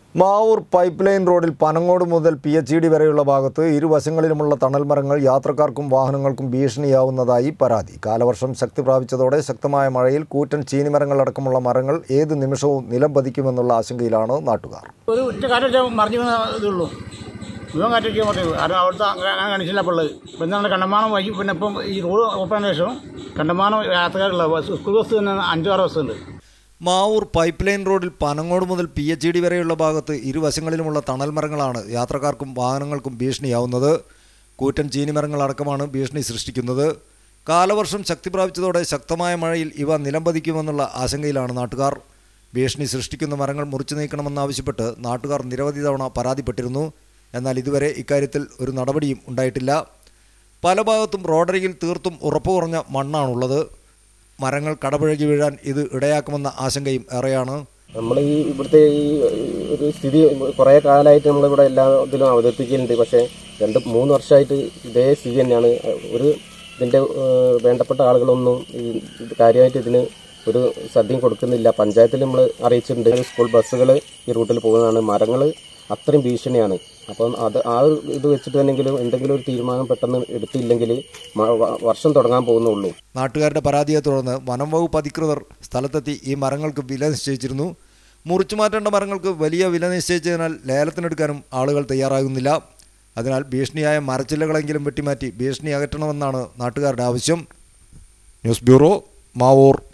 Mavoor pipe line റോഡിൽ പനങ്ങോട് മുതൽ PHED വരെയുള്ള ഭാഗത്ത് ഇരുവശങ്ങളിലുമുള്ള തണൽമരങ്ങൾ യാത്രക്കാർക്കും വാഹനങ്ങൾക്കും ഭീഷണിയാവുന്നതായി പരാതി. കാലവർഷം ശക്തി പ്രാപിച്ചതോടെ ശക്തമായ മഴയിൽ കൂറ്റൻ ചീനിമരങ്ങളടക്കമുള്ള മരങ്ങൾ ഏത് നിമിഷവും നിലം പതിക്കുമെന്നുള്ള ആശങ്കയിലാണ് നാട്ടുകാർ. ഒരു ഒറ്റ കാറ്റേ മറിഞ്ഞു ഇതുള്ളൂ, മുഴുവൻ കാറ്റൊക്കെ മറിഞ്ഞു. കാരണം അവിടുത്തെ കാണിച്ചില്ല അപ്പോൾ ഉള്ളത്. ഇപ്പം എന്താണ് കണ്ടമാനം വൈകി. പിന്നെ ഇപ്പം ഈ റോഡ് ഓപ്പൺ ശേഷം കണ്ടമാനം യാത്രക്കാരുള്ള സ്കൂൾ ബസ് തന്നെ 5-6 ബസ്സുണ്ട്. മാവൂർ പൈപ്പ് ലൈൻ റോഡിൽ പനങ്ങോട് മുതൽ PHED വരെയുള്ള ഭാഗത്ത് ഇരുവശങ്ങളിലുമുള്ള തണൽമരങ്ങളാണ് യാത്രക്കാർക്കും വാഹനങ്ങൾക്കും ഭീഷണിയാവുന്നത്. കൂറ്റൻ ചീനിമരങ്ങളടക്കമാണ് ഭീഷണി സൃഷ്ടിക്കുന്നത്. കാലവർഷം ശക്തി പ്രാപിച്ചതോടെ ശക്തമായ മഴയിൽ ഇവ നിലംപതിക്കുമെന്നുള്ള ആശങ്കയിലാണ് നാട്ടുകാർ. ഭീഷണി സൃഷ്ടിക്കുന്ന മരങ്ങൾ മുറിച്ചു നീക്കണമെന്നാവശ്യപ്പെട്ട് നാട്ടുകാർ നിരവധി തവണ പരാതിപ്പെട്ടിരുന്നു. എന്നാൽ ഇതുവരെ ഇക്കാര്യത്തിൽ ഒരു നടപടിയും ഉണ്ടായിട്ടില്ല. പല ഭാഗത്തും റോഡരികിൽ തീർത്തും ഉറപ്പു കുറഞ്ഞ മണ്ണാണുള്ളത്. മരങ്ങൾ കടപുഴകി വീഴാൻ ഇത് ഇടയാക്കുമെന്ന ആശങ്കയും ഏറെയാണ്. നമ്മൾ ഇവിടുത്തെ ഒരു സ്ഥിതി കുറേ കാലമായിട്ട് നമ്മളിവിടെ എല്ലാ ഇതിലും അവതരിപ്പിക്കലുണ്ട്. പക്ഷേ 2-3 വർഷമായിട്ട് ഇതേ സ്ഥിതി തന്നെയാണ്. ഇതിൻ്റെ വേണ്ടപ്പെട്ട ആളുകളൊന്നും കാര്യമായിട്ട് ഇതിന് ഒരു ശ്രദ്ധയും കൊടുക്കുന്നില്ല. പഞ്ചായത്തിൽ നമ്മൾ അറിയിച്ചിട്ടുണ്ട്. സ്കൂൾ ബസ്സുകൾ ഈ റൂട്ടിൽ പോകുന്നതാണ്. മരങ്ങൾ അത്രയും ഭീഷണിയാണ്. അപ്പം ഇത് വെച്ചിട്ട് തന്നെങ്കിലും എന്തെങ്കിലും ഒരു തീരുമാനം പെട്ടെന്ന് എടുത്തില്ലെങ്കിൽ വർഷം തുടങ്ങാൻ പോകുന്നുള്ളൂ. നാട്ടുകാരുടെ പരാതിയെ തുടർന്ന് വനം വകുപ്പ് അധികൃതർ സ്ഥലത്തെത്തി ഈ മരങ്ങൾക്ക് വില നിശ്ചയിച്ചിരുന്നു. മുറിച്ചു മാറ്റേണ്ട മരങ്ങൾക്ക് വലിയ വില നിശ്ചയിച്ചതിനാൽ ലേലത്തിനെടുക്കാനും ആളുകൾ തയ്യാറാകുന്നില്ല. അതിനാൽ ഭീഷണിയായ മരച്ചില്ലകളെങ്കിലും വെട്ടിമാറ്റി ഭീഷണി അകറ്റണമെന്നാണ് നാട്ടുകാരുടെ ആവശ്യം. News bureau, Mavoor.